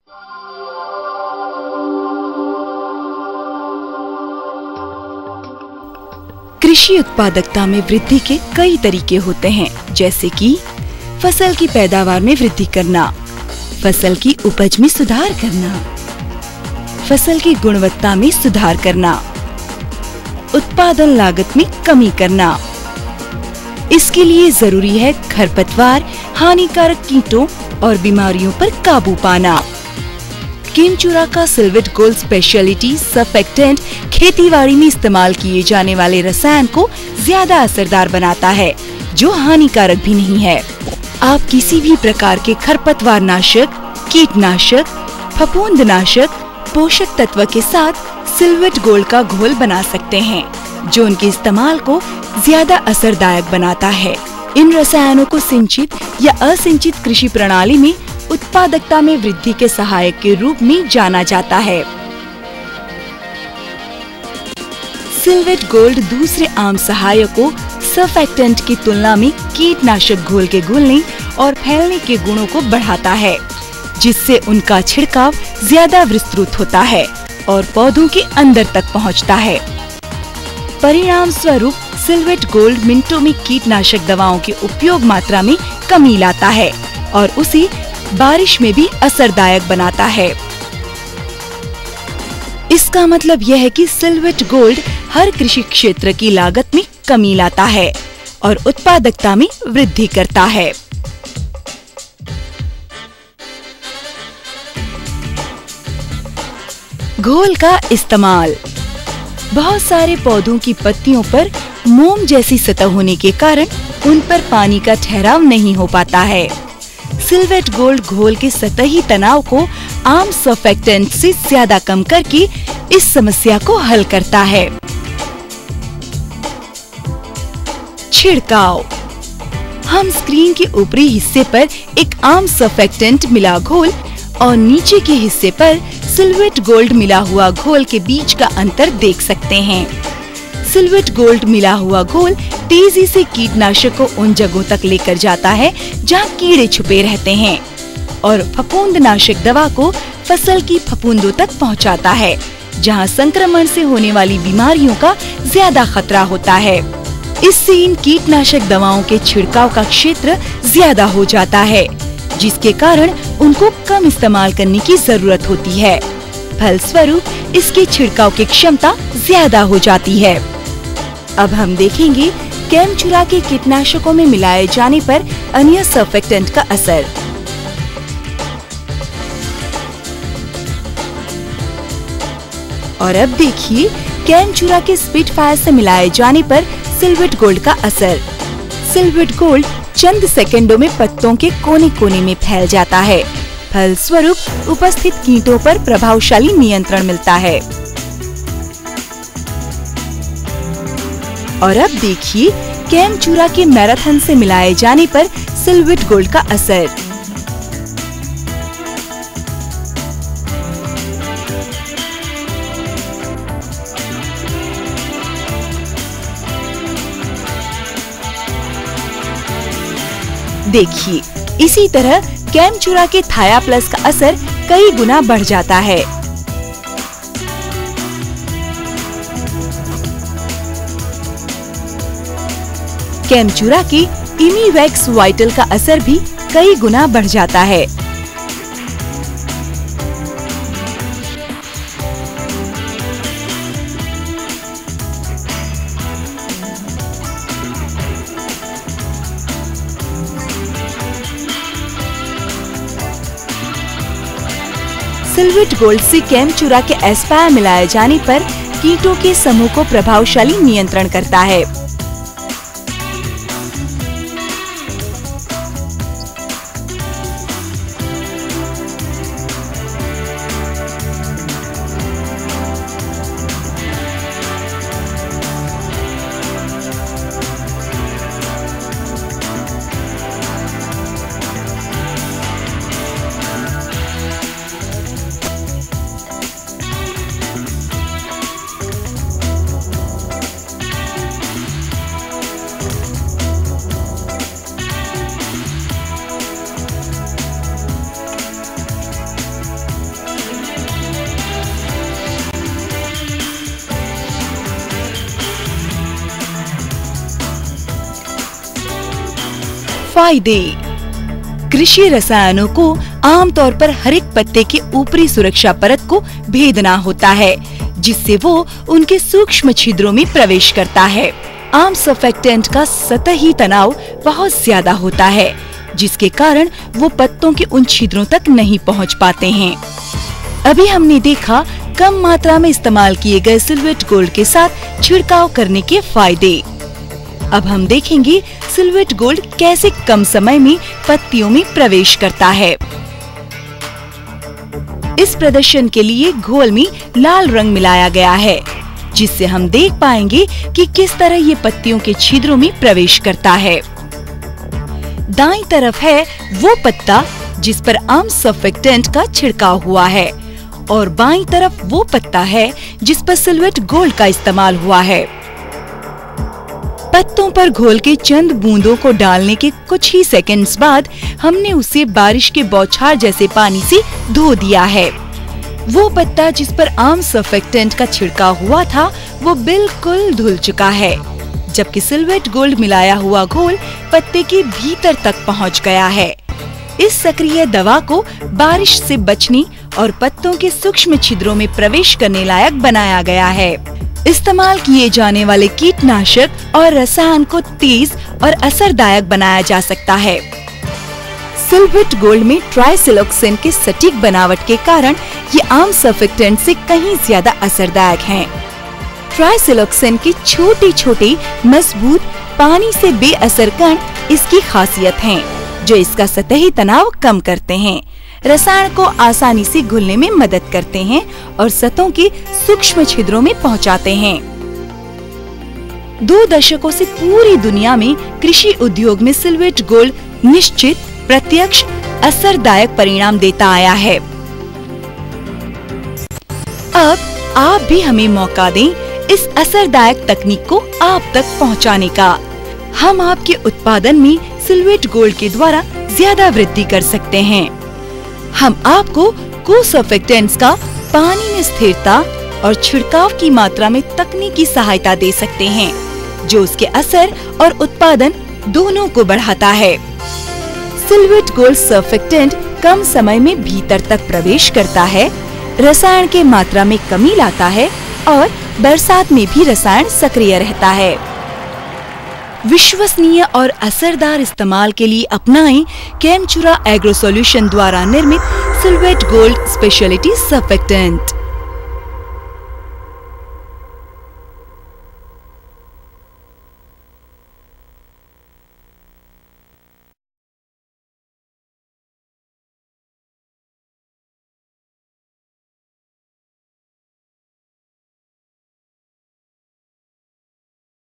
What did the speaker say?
कृषि उत्पादकता में वृद्धि के कई तरीके होते हैं, जैसे कि फसल की पैदावार में वृद्धि करना, फसल की उपज में सुधार करना, फसल की गुणवत्ता में सुधार करना, उत्पादन लागत में कमी करना। इसके लिए जरूरी है खरपतवार, हानिकारक कीटों और बीमारियों पर काबू पाना। केमचुरा का सिल्वेट गोल्ड स्पेशलिटी सर्फेक्टेंट खेतीबाड़ी में इस्तेमाल किए जाने वाले रसायन को ज्यादा असरदार बनाता है, जो हानिकारक भी नहीं है। आप किसी भी प्रकार के खरपतवार नाशक, कीटनाशक, फफूंदनाशक, पोषक तत्व के साथ सिल्वेट गोल्ड का घोल बना सकते हैं, जो उनके इस्तेमाल को ज्यादा असरदायक बनाता है। इन रसायनों को सिंचित या असिंचित कृषि प्रणाली में उत्पादकता में वृद्धि के सहायक के रूप में जाना जाता है। सिल्वेट गोल्ड दूसरे आम सहायकों सर्फेक्टेंट की तुलना में कीटनाशक घोल के घुलने और फैलने के गुणों को बढ़ाता है, जिससे उनका छिड़काव ज्यादा विस्तृत होता है और पौधों के अंदर तक पहुंचता है। परिणाम स्वरूप सिल्वेट गोल्ड मिनटों में कीटनाशक दवाओं के उपयोग मात्रा में कमी लाता है और उसे बारिश में भी असरदायक बनाता है। इसका मतलब यह है कि सिल्वेट गोल्ड हर कृषि क्षेत्र की लागत में कमी लाता है और उत्पादकता में वृद्धि करता है। घोल का इस्तेमाल। बहुत सारे पौधों की पत्तियों पर मोम जैसी सतह होने के कारण उन पर पानी का ठहराव नहीं हो पाता है। सिल्वेट गोल्ड घोल के सतही तनाव को आम सर्फेक्टेंट से ज्यादा कम करके इस समस्या को हल करता है। छिड़काव। हम स्क्रीन के ऊपरी हिस्से पर एक आम सर्फेक्टेंट मिला घोल और नीचे के हिस्से पर सिल्वेट गोल्ड मिला हुआ घोल के बीच का अंतर देख सकते हैं। सिल्वेट गोल्ड मिला हुआ घोल तेजी से कीटनाशक को उन जगहों तक लेकर जाता है जहां कीड़े छुपे रहते हैं और फफूंदनाशक दवा को फसल की फफूंदों तक पहुंचाता है, जहां संक्रमण से होने वाली बीमारियों का ज्यादा खतरा होता है। इससे इन कीटनाशक दवाओं के छिड़काव का क्षेत्र ज्यादा हो जाता है, जिसके कारण उनको कम इस्तेमाल करने की जरूरत होती है। फलस्वरूप इसके छिड़काव की क्षमता ज्यादा हो जाती है। अब हम देखेंगे केमचुरा के कीटनाशकों में मिलाए जाने पर अन्य सर्फेक्टेंट का असर। और अब देखिए केमचुरा के स्पिटफायर से मिलाए जाने पर सिल्वेट गोल्ड का असर। सिल्वेट गोल्ड चंद सेकंडों में पत्तों के कोने कोने में फैल जाता है। फलस्वरूप उपस्थित कीटों पर प्रभावशाली नियंत्रण मिलता है। और अब देखिए केमचुरा के मैराथन से मिलाए जाने पर सिल्वेट गोल्ड का असर। देखिए इसी तरह केमचुरा के थाया प्लस का असर कई गुना बढ़ जाता है। केमचुरा के इमीवैक्स वाइटल का असर भी कई गुना बढ़ जाता है। सिल्वेट गोल्ड से केमचुरा के एस्पायर मिलाए जाने पर कीटों के समूह को प्रभावशाली नियंत्रण करता है। फायदे। कृषि रसायनों को आमतौर पर हर एक पत्ते के ऊपरी सुरक्षा परत को भेदना होता है, जिससे वो उनके सूक्ष्म छिद्रों में प्रवेश करता है। आम सर्फेक्टेंट का सतही तनाव बहुत ज्यादा होता है, जिसके कारण वो पत्तों के उन छिद्रों तक नहीं पहुंच पाते हैं। अभी हमने देखा कम मात्रा में इस्तेमाल किए गए सिल्वेट गोल्ड के साथ छिड़काव करने के फायदे। अब हम देखेंगे सिल्वेट गोल्ड कैसे कम समय में पत्तियों में प्रवेश करता है। इस प्रदर्शन के लिए घोल में लाल रंग मिलाया गया है, जिससे हम देख पाएंगे कि किस तरह ये पत्तियों के छिद्रों में प्रवेश करता है। दाईं तरफ है वो पत्ता जिस पर आम सर्फेक्टेंट का छिड़काव हुआ है, और बाईं तरफ वो पत्ता है जिस पर सिल्वेट गोल्ड का इस्तेमाल हुआ है। पत्तों पर घोल के चंद बूंदों को डालने के कुछ ही सेकंड्स बाद हमने उसे बारिश के बौछार जैसे पानी से धो दिया है। वो पत्ता जिस पर आम सर्फेक्टेंट का छिड़काव हुआ था वो बिल्कुल धुल चुका है, जबकि सिल्वेट गोल्ड मिलाया हुआ घोल पत्ते के भीतर तक पहुंच गया है। इस सक्रिय दवा को बारिश से बचने और पत्तों के सूक्ष्म छिद्रों में प्रवेश करने लायक बनाया गया है। इस्तेमाल किए जाने वाले कीटनाशक और रसायन को तेज और असरदायक बनाया जा सकता है। सिल्वेट गोल्ड में ट्राइसिलोक्सेन के सटीक बनावट के कारण ये आम सर्फेक्टेंट से कहीं ज्यादा असरदायक हैं। ट्राइसिलोक्सेन के छोटे छोटे मजबूत पानी से बेअसर कण इसकी खासियत हैं, जो इसका सतही तनाव कम करते हैं, रसायन को आसानी से घुलने में मदद करते हैं और सतहों के सूक्ष्म छिद्रों में पहुंचाते हैं। 2 दशकों से पूरी दुनिया में कृषि उद्योग में सिल्वेट गोल्ड निश्चित, प्रत्यक्ष, असरदायक परिणाम देता आया है। अब आप भी हमें मौका दें इस असरदायक तकनीक को आप तक पहुंचाने का। हम आपके उत्पादन में सिल्वेट गोल्ड के द्वारा ज्यादा वृद्धि कर सकते हैं। हम आपको को-सर्फेक्टेंट्स का पानी में स्थिरता और छिड़काव की मात्रा में तकनीकी सहायता दे सकते हैं, जो उसके असर और उत्पादन दोनों को बढ़ाता है। सिल्वेट गोल्ड सर्फेक्टेंट कम समय में भीतर तक प्रवेश करता है, रसायन के मात्रा में कमी लाता है और बरसात में भी रसायन सक्रिय रहता है। विश्वसनीय और असरदार इस्तेमाल के लिए अपनाएं कैमचुरा एग्रो सॉल्यूशन द्वारा निर्मित सिल्वेट गोल्ड स्पेशलिटी सर्फेक्टेंट।